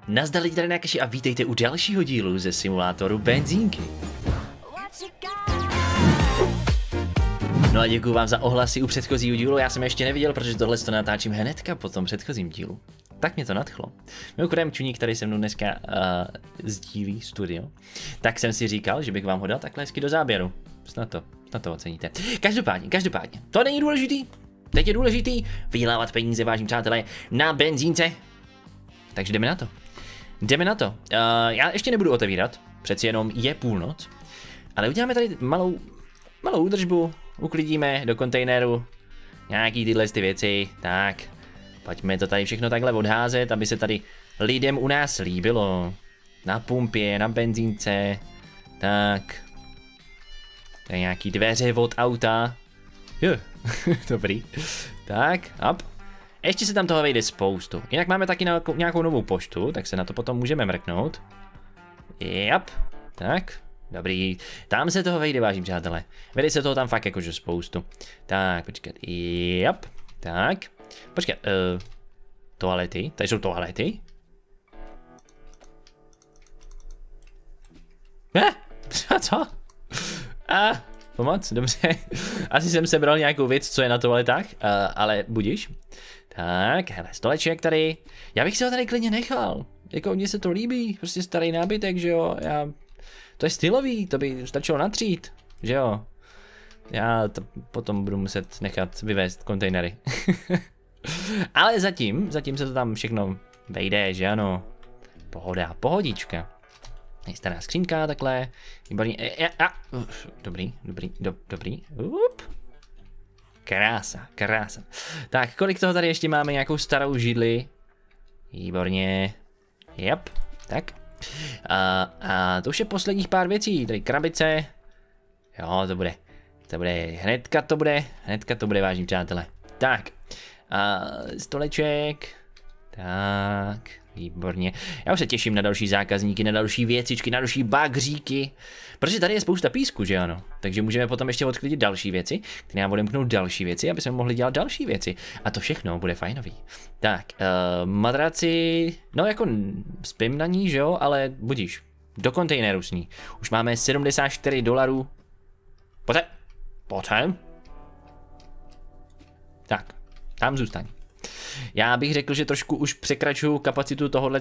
Nazdar lidi, tady Nakashi a vítejte u dalšího dílu ze simulátoru benzínky. No a děkuju vám za ohlasy u předchozího dílu, já jsem ještě neviděl, protože tohle to natáčím hnedka po tom předchozím dílu. Tak mě to nadchlo. Mimochodem Čuník, který se mnou dneska sdílí studio, tak jsem si říkal, že bych vám ho dal takhle hezky do záběru. Snad to oceníte. Každopádně, to není důležitý. Teď je důležitý vydělávat peníze, vážení přátelé, na benzínce. Takže jdeme na to. Já ještě nebudu otevírat, přeci jenom je půlnoc, ale uděláme tady malou údržbu, uklidíme do kontejneru nějaký tyhle ty věci, tak pojďme to tady všechno takhle odházet, aby se tady lidem u nás líbilo. Na pumpě, na benzínce, tak. Tady nějaký dveře od auta. Dobrý. Tak, up. Ještě se tam toho vejde spoustu. Jinak máme taky nějakou novou poštu, tak se na to potom můžeme mrknout. Yep. Tak, dobrý. Tam se toho vejde, vážení přátelé. Vejde se toho tam fakt jakože spoustu. Tak, počkat. Yep. Tak. Počkat. Toalety. Tady jsou toalety. Co? Pomoc, dobře. Asi jsem sebral nějakou věc, co je na toaletách, ale budíš. Tak, hele, stoleček tady. Já bych si ho tady klidně nechal. Jako mně se to líbí, prostě starý nábytek, že jo. To je stylový, to by stačilo natřít, že jo. Já to potom budu muset nechat vyvést kontejnery. Ale zatím se to tam všechno vejde, že ano. Pohoda, pohodička. Je stará skřínka takhle. Dobrý. Krása. Tak, kolik toho tady ještě máme? Nějakou starou židli. Výborně. Yep, tak. A to už je posledních pár věcí. Tady krabice. Jo, to bude. Hnedka to bude, vážení přátelé. Tak. Stoleček. Tak. Výborně. Já už se těším na další zákazníky, na další věcičky, na další bagříky. Protože tady je spousta písku, že ano? Takže můžeme potom ještě odklidit další věci, které nám odemknout další věci, aby jsme mohli dělat další věci. A to všechno bude fajnový. Tak, madraci, no jako spím na ní, že jo? Ale budíš. Do kontejneru s ní. Už máme $74. Pojďme. Tak, tam zůstaň. Já bych řekl, že trošku už překračuju kapacitu tohohle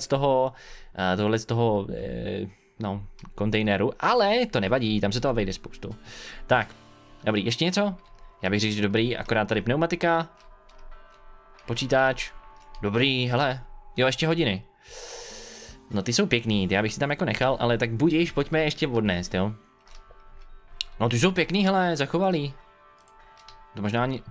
kontejneru, ale to nevadí, tam se toho vejde spoustu. Tak, dobrý, ještě něco? Já bych řekl, že dobrý, akorát tady pneumatika, počítač, dobrý, hele, jo, ještě hodiny. No ty jsou pěkný, ty já bych si tam jako nechal, ale tak budíš, pojďme ještě odnést, jo. No ty jsou pěkný, hele, zachovalý. To možná ani...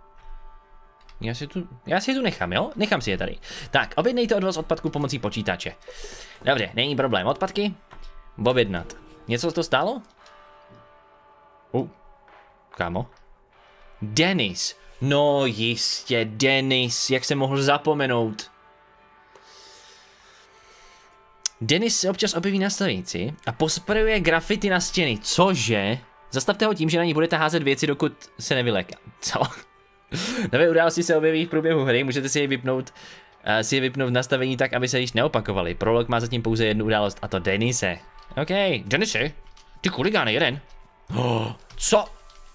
Já si je tu nechám, jo? Nechám si je tady. Tak, objednejte odvoz odpadků pomocí počítače. Dobře, není problém. Odpadky? Objednat. Něco to stálo? Kámo. Denis. No jistě, Denis. Jak jsem mohl zapomenout? Denis se občas objeví na stanici a posprejuje grafity na stěny. Cože? Zastavte ho tím, že na ní budete házet věci, dokud se nevyléká. Co? Nové události se objeví v průběhu hry, můžete si je vypnout v nastavení tak, aby se již neopakovaly. Prolog má zatím pouze jednu událost, a to Denise. OK, Denise? Ty chuligán jeden. Co?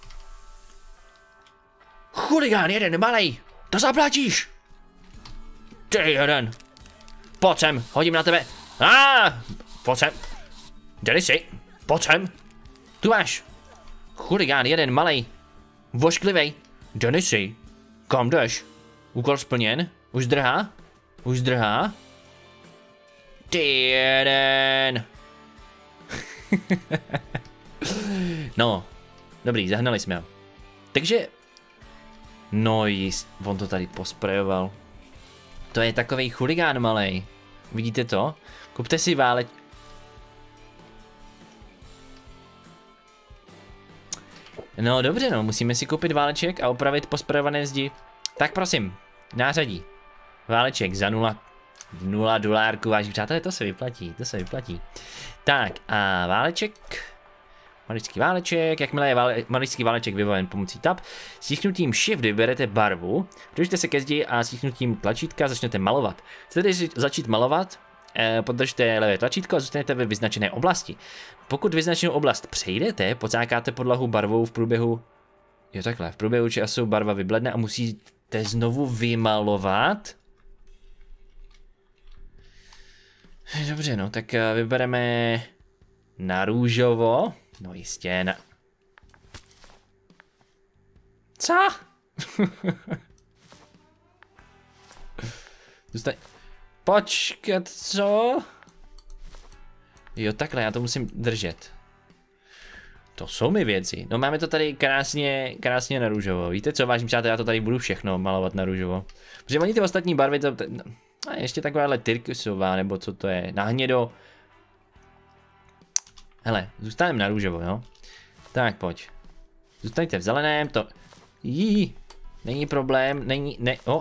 Chuligán jeden, malej! To zaplatíš! Ty jeden! Pojď sem, hodím na tebe. Pojď sem. Denise, pojď sem. Tu máš. Chuligán jeden, malej. Vošklivej. Denisi, kam jdeš? Úkol splněn? Už zdrhá? Ty jeden. No, dobrý, zahnali jsme ho. Takže, no jist, on to tady posprejoval. To je takovej chuligán malej. Vidíte to? Kupte si No dobře, no, musíme si koupit váleček a opravit posprejované zdi. Tak prosím, nářadí. Váleček za $0, vážení přátelé, to se vyplatí. Tak a váleček. Maličký váleček, jakmile je maličký váleček vybaven pomocí tab, stisknutím Shift vyberete barvu, přibližte se ke zdi a stisknutím tlačítka začnete malovat. Chcete začít malovat? podržte levé tlačítko a zůstanete ve vyznačené oblasti. Pokud vyznačenou oblast přejdete, pocákáte podlahu barvou v průběhu, jo takhle, v průběhu času barva vybledne a musíte znovu vymalovat. Dobře, no, tak vybereme na růžovo, no jistě, na... Co? Zůstaň... Počkat, co? Jo, takhle, já to musím držet. To jsou mi věci. No máme to tady krásně na růžovo. Víte co, vážím přátelé, já to tady budu všechno malovat na růžovo. Protože oni ty ostatní barvy, to... A ještě takováhle tyrkysová, nebo co to je, na hnědo. Hele, zůstaneme na růžovo, jo? Tak, pojď. Zůstaňte v zeleném, to... Není problém, o.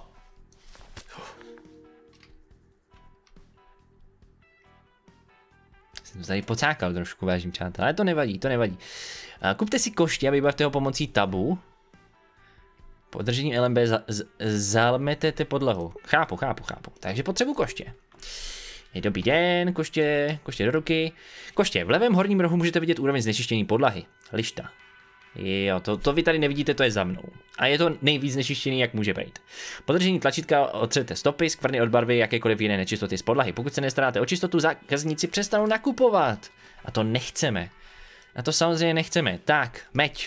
Jsem to tady pocákal trošku, vážím přátelé, ale to nevadí. Kupte si koště a vybavte ho pomocí tabu. Po držení LMB zametete podlahu. Chápu. Takže potřebuji koště. Je dobrý den, koště do ruky. Koště, v levém horním rohu můžete vidět úroveň znečištění podlahy. Lišta. Jo, to vy tady nevidíte, to je za mnou. A je to nejvíc znečištěný, jak může být. Po držení tlačítka otřete stopy, skvrny od barvy, jakékoliv jiné nečistoty z podlahy. Pokud se nestaráte o čistotu, zákazníci přestanou nakupovat. A to nechceme. A to samozřejmě nechceme. Tak,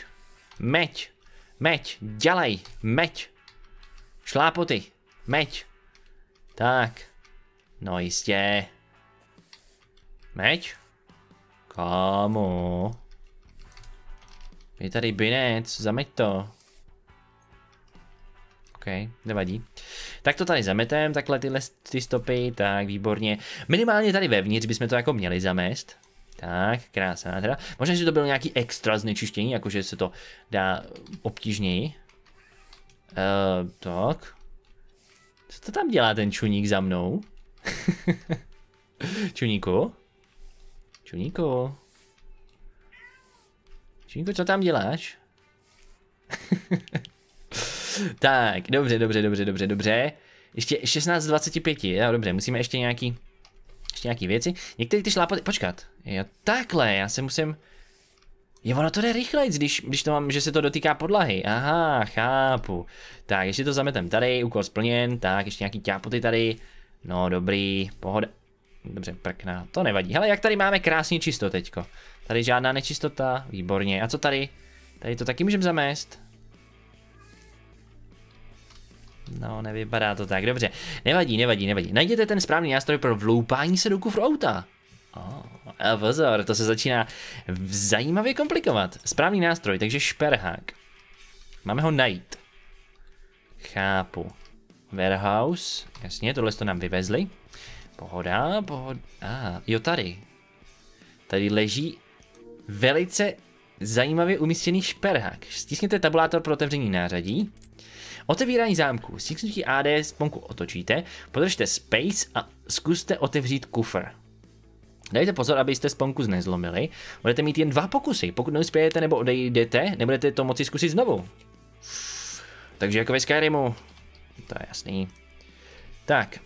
meď, dělej, meď. Šlápoty, meď. Tak. No jistě. Meď. Kámo. Je tady binec, zameď to. OK, nevadí. Tak to tady zametem, takhle ty stopy, tak výborně. Minimálně tady vevnitř bychom to jako měli zamést. Tak, krásná teda. Možná, že to bylo nějaký extra znečištění, jakože se to dá obtížněji. Tak. Co to tam dělá ten čuník za mnou? Čuníku, co tam děláš? Tak, dobře. Ještě 16:25, jo, dobře, musíme ještě nějaký věci. Některé ty šlápoty, počkat, jo, takhle, já se musím... Jo, ono to jde rychlejc, když to mám, že se to dotýká podlahy, aha, chápu. Tak, ještě to zametem tady, úkol splněn, tak, ještě nějaký ťápoty tady, no dobrý, pohoda. Dobře, prkna, to nevadí, hele, jak tady máme krásně čisto teďko. Tady žádná nečistota, výborně, a co tady? Tady to taky můžeme zamést. No, nevypadá to tak, dobře. Nevadí. Najděte ten správný nástroj pro vloupání se do kufru auta. A pozor, to se začíná zajímavě komplikovat. Správný nástroj, takže šperhák. Máme ho najít. Chápu. Warehouse, jasně, tohle to nám vyvezli. Pohoda. Jo, tady. Tady leží velice zajímavě umístěný šperhák. Stiskněte tabulátor pro otevření nářadí. Otevírání zámku. Stisknutí AD sponku otočíte, podržte space a zkuste otevřít kufr. Dejte pozor, abyste sponku nezlomili. Budete mít jen 2 pokusy. Pokud neuspějete nebo odejdete, nebudete to moci zkusit znovu. Takže jako ve Skyrimu. To je jasný. Tak.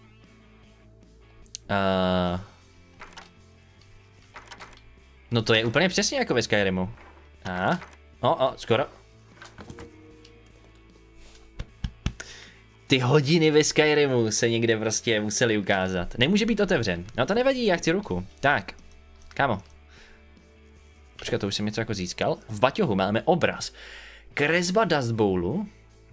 No to je úplně přesně jako ve Skyrimu. Skoro. Ty hodiny ve Skyrimu se někde prostě museli ukázat. Nemůže být otevřen. No to nevadí, já chci ruku. Tak. Kámo. Počkat, to už jsem něco jako získal. V baťohu máme obraz. Kresba Dust Bowlu.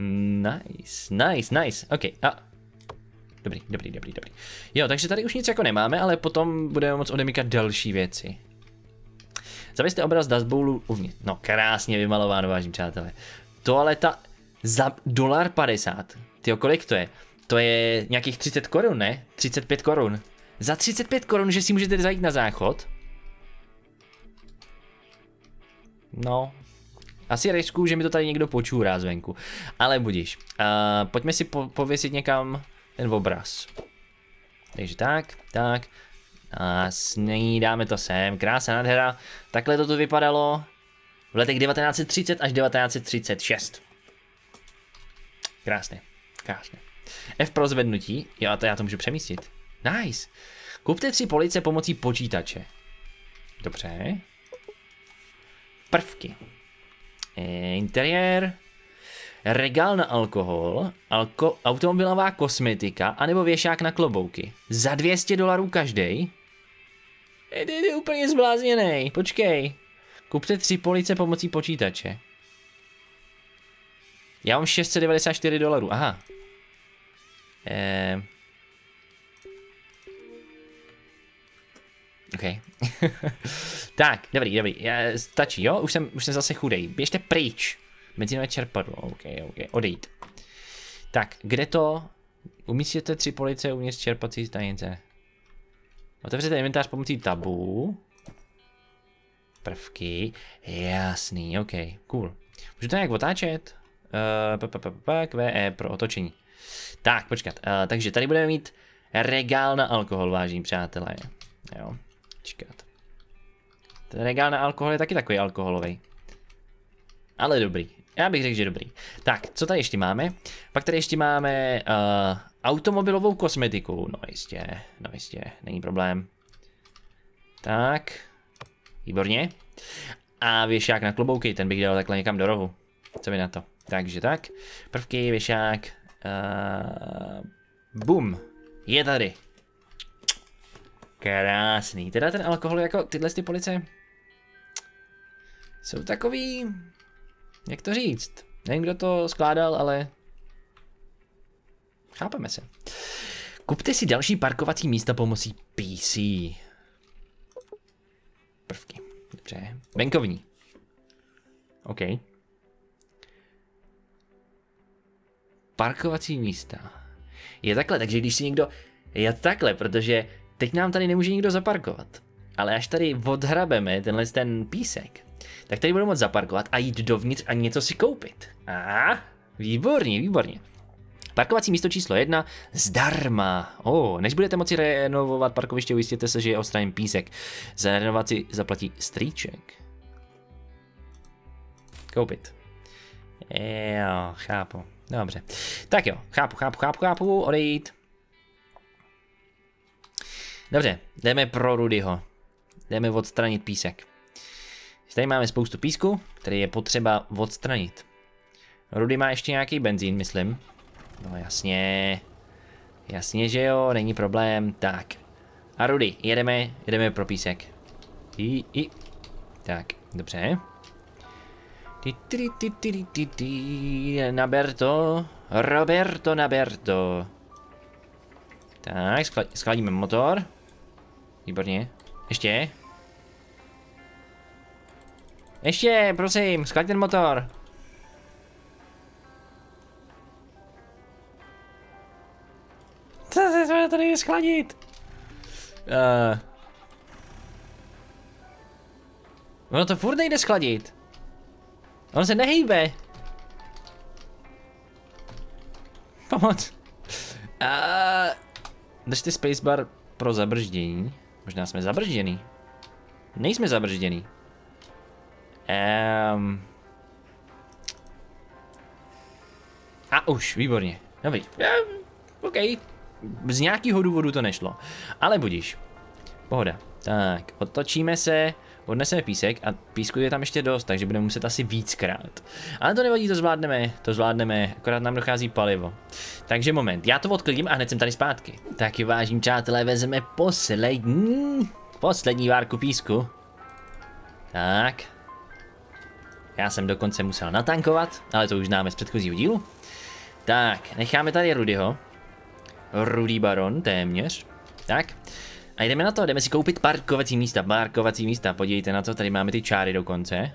Nice. OK. Dobrý. Jo, takže tady už nic jako nemáme, ale potom budeme moct odemykat další věci. Zavěste obraz Dust Bowlu uvnitř. No, krásně vymalováno, vážení přátelé. Toaleta za $1.50. Tyjo, kolik to je? To je nějakých 30 korun, ne? 35 korun. Za 35 korun, že si můžete zajít na záchod? No. Asi riskuju, že mi to tady někdo počůrá zvenku. Ale budíš. Pojďme si pověsit někam ten obraz. Takže tak. A dáme to sem. Krásná nádhera. Takhle to tu vypadalo v letech 1930 až 1936. Krásně. F pro zvednutí. Jo, to já to můžu přemístit. Nice. Kupte 3 police pomocí počítače. Dobře. Prvky. Interiér. Regál na alkohol. Automobilová kosmetika. Anebo věšák na klobouky. Za $200 každý. Je úplně zblázněnej. Počkej. Kupte 3 police pomocí počítače. Já mám $694. Aha. OK. Tak, dobrý. Stačí, jo? Už jsem zase chudej. Běžte pryč. Benzinové čerpadlo. OK. Odejít. Tak, kde to? Umístěte 3 policie uvnitř čerpací stanice. Otevřete inventář pomocí tabu. Prvky. Jasný, OK. Cool. Můžu to nějak otáčet? QE pro otočení. Tak, počkat. Takže tady budeme mít regál na alkohol, vážení přátelé. Jo, počkat. Ten regál na alkohol je taky takový alkoholový. Ale dobrý. Já bych řekl, že dobrý. Tak, co tady ještě máme? Pak tady ještě máme automobilovou kosmetiku. No jistě, není problém. Tak. Výborně. A věšák na klobouky, ten bych dal takhle někam do rohu. Co mi na to? Takže tak. Prvky, věšák. Bum. Je tady. Krásný. Teda ten alkohol jako tyhle ty police jsou takový, jak to říct. Nevím, kdo to skládal, ale chápeme se. Kupte si další parkovací místa pomocí PC. Prvky. Dobře. Venkovní. OK. Parkovací místa. Je takhle, takže když si někdo... Je takhle, protože teď nám tady nemůže nikdo zaparkovat. Ale až tady odhrabeme ten písek, tak tady budeme moct zaparkovat a jít dovnitř a něco si koupit. Výborně. Parkovací místo číslo 1 zdarma. Než budete moci renovovat parkoviště, ujistěte se, že je odstraněn písek. Za renovaci zaplatí strýček. Koupit. Jo, chápu. Dobře. Tak jo, chápu, odejít. Dobře, jdeme pro Rudyho. Jdeme odstranit písek. Tady máme spoustu písku, který je potřeba odstranit. Rudy má ještě nějaký benzín, myslím. No jasně. Jasně, že jo, není problém. Tak. A Rudy, jedeme pro písek. Tak, dobře. Naberto. Roberto, naberto. Tak, schladíme motor. Výborně. Ještě, prosím, schlaď ten motor. Co se to nejde schladit? Ono to furt nejde schladit. On se nehýbe. Pomoc. Držte spacebar pro zabrždění. Možná jsme zabržděný. Nejsme zabržděný. A už, výborně. Dobrý. OK. Z nějakého důvodu to nešlo. Ale budíš. Pohoda. Tak, otočíme se, odneseme písek a písku je tam ještě dost, takže budeme muset asi víckrát. Ale to nevadí, to zvládneme, akorát nám dochází palivo. Takže moment, já to odklidím a hned jsem tady zpátky. Taky vážím přátelé, vezmeme poslední várku písku. Tak. Já jsem dokonce musel natankovat, ale to už známe z předchozího dílu. Tak, necháme tady Rudyho. Rudy Baron, téměř. Tak. A jdeme na to, jdeme si koupit parkovací místa, podívejte na to, tady máme ty čáry dokonce.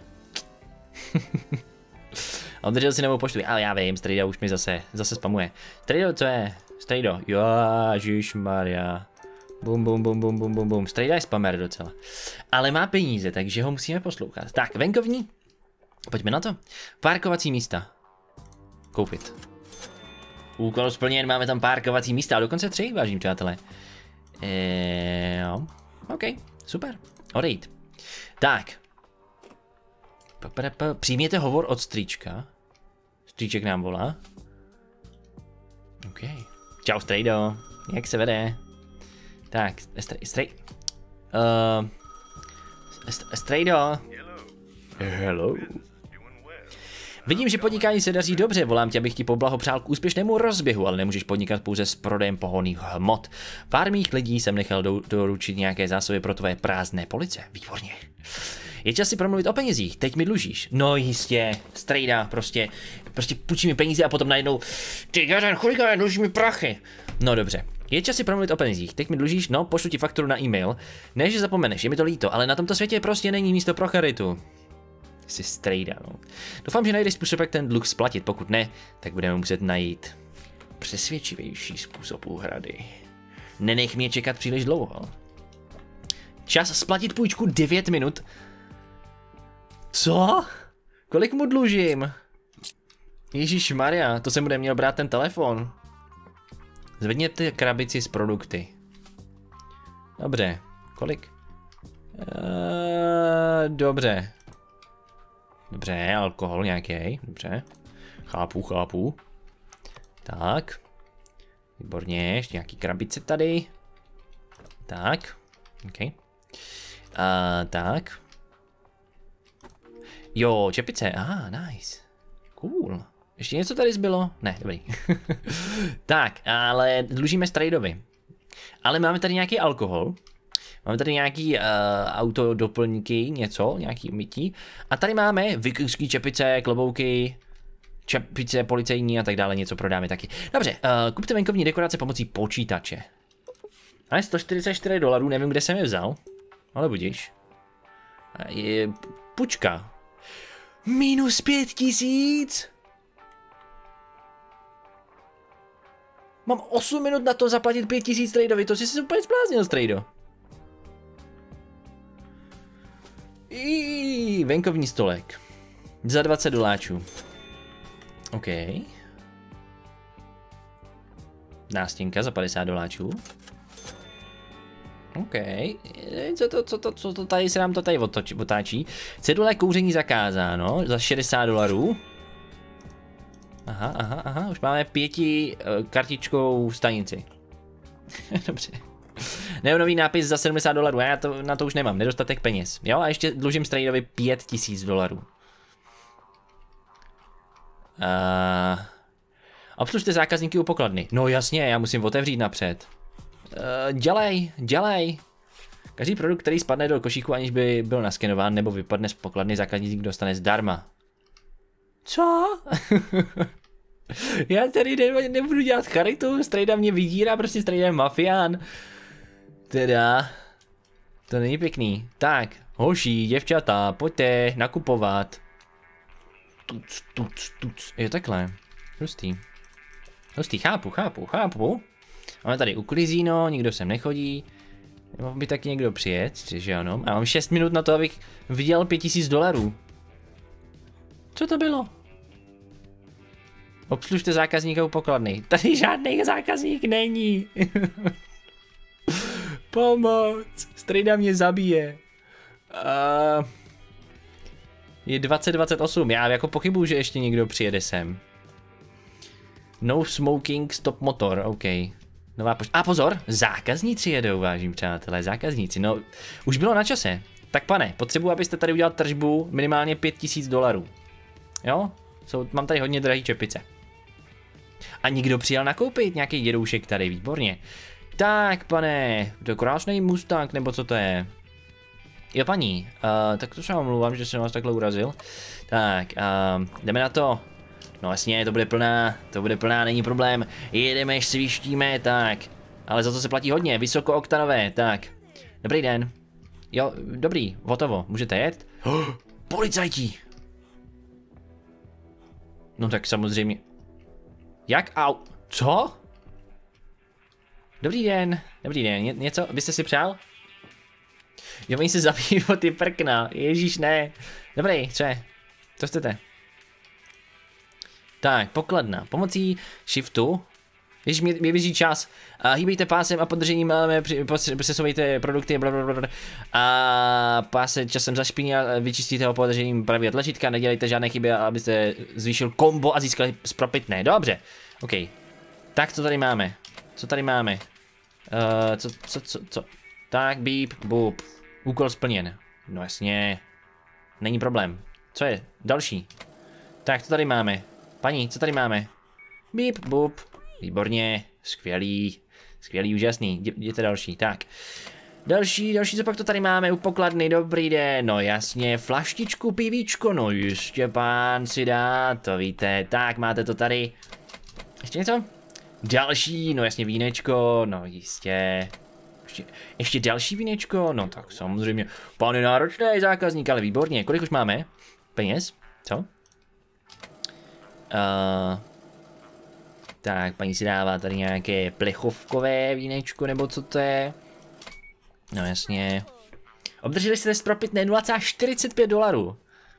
Održel si novou poštu, ale já vím, Strejda už mi zase spamuje. Strejdo, co je? Strejdo, ježišmarja. Bum. Strejda je spamer docela. Ale má peníze, takže ho musíme poslouchat. Tak, venkovní. Pojďme na to. Parkovací místa. Koupit. Úkol splněn, máme tam parkovací místa, a dokonce 3, vážení přátelé. Jo. OK, super. Odejít. Tak. Přijměte hovor od strýčka. Strýček nám volá. OK. Čau, Strejdo. Jak se vede? Tak, Strejdo. Hello. Vidím, že podnikání se daří dobře, volám tě, abych ti poblahopřál k úspěšnému rozběhu, ale nemůžeš podnikat pouze s prodejem pohonných hmot. Pár mých lidí jsem nechal doručit nějaké zásoby pro tvoje prázdné police. Výborně. Je čas si promluvit o penězích, teď mi dlužíš. No jistě, strejda, prostě půjčí mi peníze a potom najednou, ty jeden chuligán, dluží mi prachy. No dobře. Je čas si promluvit o penězích, teď mi dlužíš, no pošlu ti fakturu na e-mail. Ne, že zapomeneš, je mi to líto, ale na tomto světě prostě není místo pro charitu. Jsi strejda, no. Doufám, že najdeš způsob, jak ten dluh splatit, pokud ne, tak budeme muset najít přesvědčivější způsob úhrady. Nenech mě čekat příliš dlouho. Čas splatit půjčku 9 minut. Co? Kolik mu dlužím? Ježišmarja, to jsem bude měl brát ten telefon. Zvedněte krabici s produkty. Dobře, kolik? Dobře. Dobře, alkohol nějaký, dobře. Chápu. Tak. Výborně, ještě nějaký krabice tady. Tak, ok. Tak. Jo, čepice, nice. Cool. Ještě něco tady zbylo? Ne, dobrý. Tak, ale dlužíme strejdovi. Ale máme tady nějaký alkohol. Máme tady nějaký autodoplňky, něco, nějaký mytí. A tady máme vikingský čepice, klobouky, čepice policejní a tak dále, něco prodáme taky. Dobře, kupte venkovní dekorace pomocí počítače. Ale $144, nevím, kde jsem je vzal. Ale budíš. Je pučka. Minus 5000? Mám 8 minut na to zaplatit 5000 tradeovi, to jsi se úplně zbláznil, trado. Venkovní stolek. Za $20. OK. Nástěnka za $50. OK. Co to tady se nám to tady otáčí? Cedule kouření zakázáno za $60. Aha, už máme 5 kartičkou stanici. Dobře. Neonový nápis za $70, já na to už nemám, nedostatek peněz. Jo, a ještě dlužím tradeovi $5000. Obslužte zákazníky u pokladny. No jasně, já musím otevřít napřed. Dělej. Každý produkt, který spadne do košíku, aniž by byl naskenován nebo vypadne z pokladny, zákazník dostane zdarma. Co? Já tady nebudu dělat charitu, strejda mě vydírá, prostě strejda je mafián. Teda, to není pěkný. Tak, hoši, děvčata, pojďte nakupovat. Tuc. Je takhle. Hustý, chápu. Máme tady uklizíno, nikdo sem nechodí. Mohl by taky někdo přijet, že ano. A mám 6 minut na to, abych vydělal $5000. Co to bylo? Obslužte zákazníka u pokladny. Tady žádný zákazník není. Pomoc. Strejda mě zabije. Je 20:28. Já jako pochybuju, že ještě někdo přijede sem. No smoking, stop motor. OK. Nová pozor, zákazníci jedou, vážím přátelé, zákazníci. No, už bylo na čase. Tak pane, potřebuji, abyste tady udělal tržbu minimálně $5000. Jo? Mám tady hodně drahý čepice. A někdo přijel nakoupit, nějaký dědoušek tady, výborně. Tak, pane, to je krásný Mustang, nebo co to je? Jo, paní, tak to se vám mluvám, že jsem vás takhle urazil. Tak, jdeme na to. No jasně, to bude plná, není problém. Jedeme, svištíme, tak. Ale za to se platí hodně, vysokooktanové, tak. Dobrý den. Jo, dobrý, hotovo, můžete jet? Policajti! No tak samozřejmě. Jak? Au. Co? Dobrý den, něco byste si přál? Jo, oni se zabijí o ty prkna, ježíš ne. Dobrý, co chcete? Tak, pokladna, pomocí shiftu. Ježíš, mě běží čas. Hýbejte pásem a podržením, přesouvejte produkty, blablabla. A pás se časem zašpiní a vyčistíte ho podržením pravě tlačítka, nedělejte žádné chyby, abyste zvýšil kombo a získali spropitné. Dobře, OK. Tak, co tady máme? Co? Tak, bíp, bup. Úkol splněn. No jasně. Není problém. Co je? Další. Tak, co tady máme? Paní, co tady máme? Bíp, bup. Výborně. Skvělý. Skvělý, úžasný. Jděte další. Tak. Další, co pak to tady máme u pokladny, dobrý den, no jasně, flaštičku pivíčko, no jistě pán si dá, to víte, tak máte to tady. Ještě něco? Další, no jasně vínečko, no jistě. Ještě další vínečko, no tak samozřejmě, pane náročný zákazník, ale výborně, kolik už máme? Peněz? Co? Tak, paní si dává tady nějaké plechovkové vínečko, nebo co to je? No jasně. Obdrželi jste propitné $0,45.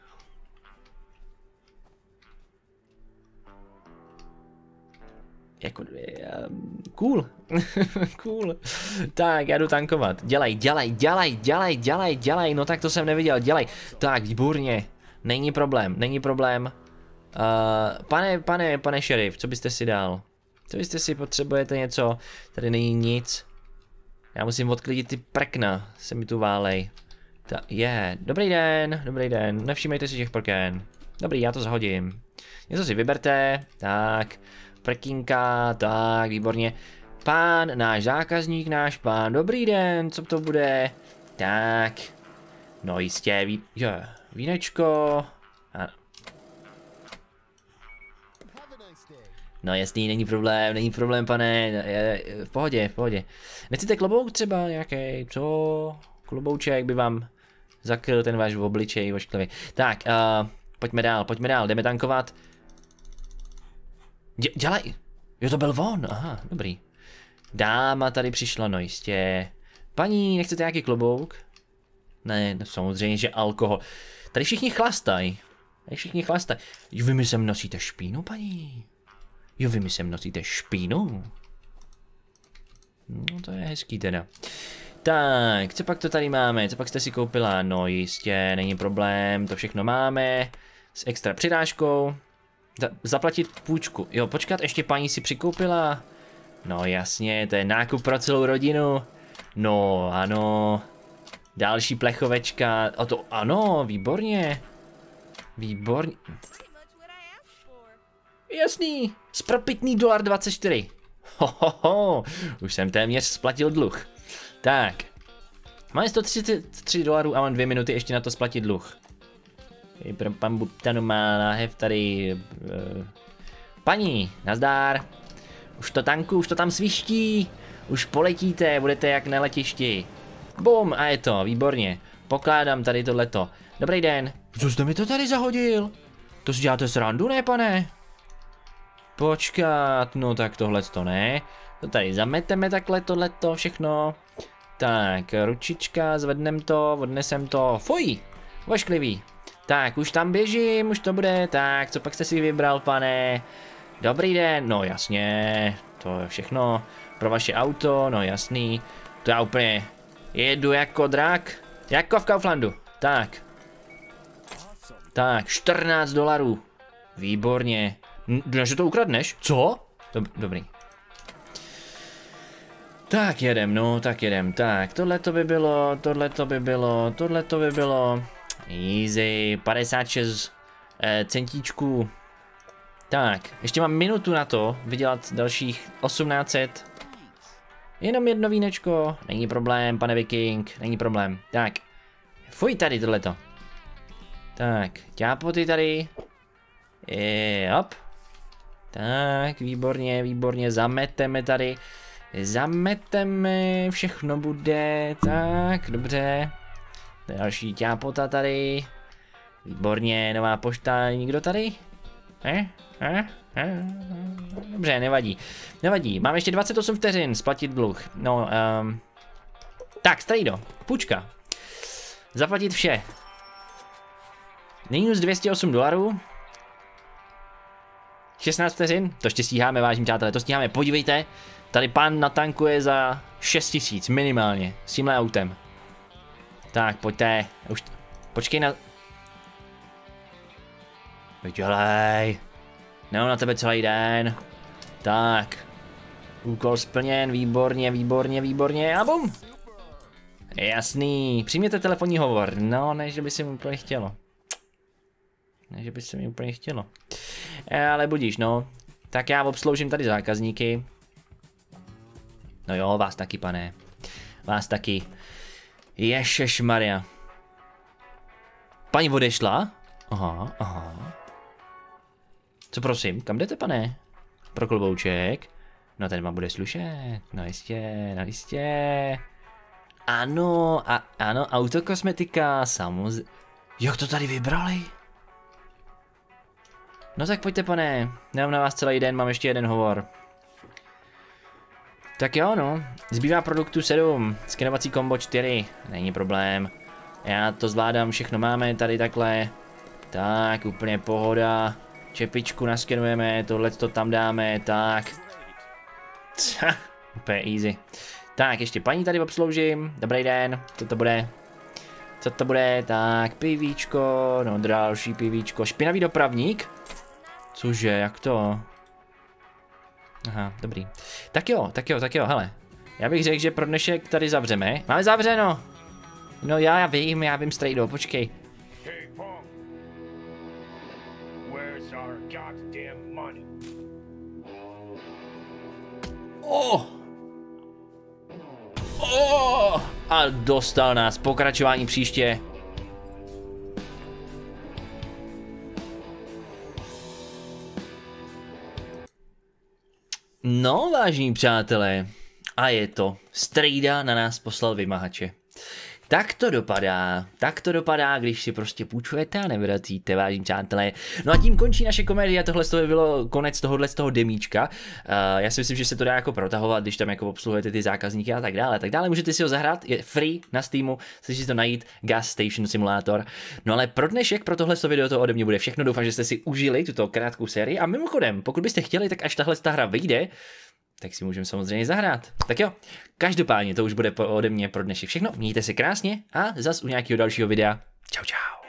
Jako, cool. Cool. Tak, já jdu tankovat. Dělej. No tak to jsem neviděl, dělej. Tak, výborně. Není problém. Pane šerif, co byste si dal? Co byste si potřebujete něco? Tady není nic. Já musím odklidit ty prkna, se mi tu válej. Dobrý den, nevšímejte si těch prken. Dobrý, já to zahodím. Něco si vyberte, tak, prkínka, tak, výborně. Pán, náš zákazník, náš pán, dobrý den, co to bude? Tak, no jistě, vínečko. No jasný, není problém, pane, v pohodě. Nechcete klobouk třeba nějaký, co? Klobouček by vám zakryl ten váš obličej ošklivý. Tak, pojďme dál, jdeme tankovat. Dělej, jo to byl on, aha, dobrý. Dáma tady přišla, no jistě. Paní, nechcete nějaký klobouk? Ne, no samozřejmě, že alkohol. Tady všichni chlastají. Jo, vy mi sem nosíte špínu, paní? Jo, vy mi sem nosíte špínu? No to je hezký teda. Tak, co pak to tady máme? Co pak jste si koupila? No jistě, není problém, to všechno máme. S extra přirážkou. Zaplatit půjčku. Jo, počkat, ještě paní si přikoupila. No jasně, to je nákup pro celou rodinu. No, ano. Další plechovečka. O to, ano, výborně. Jasný, spropitný $24. Hohoho, už jsem téměř splatil dluh. Tak, máme $133 a mám 2 minuty ještě na to splatit dluh. Pan Butanu má náhev tady. Paní, nazdár. Už to tam sviští. Už poletíte, budete jak na letišti. Bum, a je to, výborně. Pokládám tady tohleto. Dobrý den. Co jste mi to tady zahodil? To si děláte srandu, ne pane? Počkat, no tak tohleto ne. To tady zameteme takhle tohleto všechno. Tak, ručička, zvednem to, odnesem to. Fuj, ošklivý. Tak, už tam běžím, už to bude. Tak, co pak jste si vybral, pane? Dobrý den, no jasně. To je všechno pro vaše auto, no jasný. To já úplně jedu jako drak. Jako v Kauflandu. Tak. Tak, $14. Výborně. Že to ukradneš? Co? Dobrý. Tak jedem, no, tak jedem. Tak, tohle by bylo. Easy, 56 centíčků. Tak, ještě mám minutu na to vydělat dalších 1800. Jenom jedno vínečko, není problém, pane Viking, není problém. Tak, fuj tady tohleto. Tak, ťápoty tady. Hop. Tak, výborně, zameteme tady. Zameteme, všechno bude, tak, dobře. Další ťápota tady. Výborně, nová pošta, nikdo tady? Dobře, nevadí, mám ještě 28 vteřin, splatit dluh. No, tak, strejdo, půjčka. Zaplatit vše. Minus $208. 16 vteřin, to ještě stíháme, vážení přátelé, to stíháme, podívejte. Tady pán natankuje za 6000 minimálně, s tímhle autem. Tak, pojďte, už, počkej na... Dělej. Nemám na tebe celý den. Tak. Úkol splněn, výborně, výborně, výborně a bum. Jasný, přijměte telefonní hovor. No, ne, že by se mi úplně chtělo. Ne, že by se mi úplně chtělo. Ale budíš, no. Tak já obsloužím tady zákazníky. No jo, vás taky, pane. Vás taky. Ježešmarja. Paní odešla? Aha, aha. Co prosím, kam jdete, pane? Pro klobouček? No ten vám bude slušet. No jistě, no jistě. Ano, ano, autokosmetika, samozřejmě. Jak to tady vybrali? No tak pojďte, pane. Nemám na vás celý den, mám ještě jeden hovor. Tak jo, no. Zbývá produktu 7, skenovací kombo 4, není problém. Já to zvládám, všechno máme tady takhle. Tak, úplně pohoda. Čepičku naskenujeme, tohle to tam dáme, tak. Úplně easy. Tak, ještě paní tady obsloužím, dobrý den, co to bude? Co to bude? Tak, pivíčko, no další pivíčko, špinavý dopravník? Cože, jak to? Aha, dobrý. Tak jo, hele. Já bych řekl, že pro dnešek tady zavřeme. Máme zavřeno! No já vím, strejdo, počkej. Hey, Pong. Where's our goddamn money? A dostal nás, pokračování příště. No, vážení přátelé, a je to. Strejda na nás poslal vymahače. Tak to dopadá, když si prostě půjčujete a nevracíte, vážení přátelé. No a tím končí naše komedie, tohle by bylo konec tohohle z toho demíčka. Já si myslím, že se to dá jako protahovat, když tam jako obsluhujete ty zákazníky a tak dále. Můžete si ho zahrát, je free na Steamu, chcete si to najít, Gas Station Simulator. No ale pro dnešek, pro tohle video to ode mě bude všechno, doufám, že jste si užili tuto krátkou sérii a mimochodem, pokud byste chtěli, tak až tahle hra vyjde, tak si můžeme samozřejmě zahrát. Tak jo, každopádně to už bude ode mě pro dnešek všechno. Mějte se krásně a zas u nějakého dalšího videa. Čau, čau.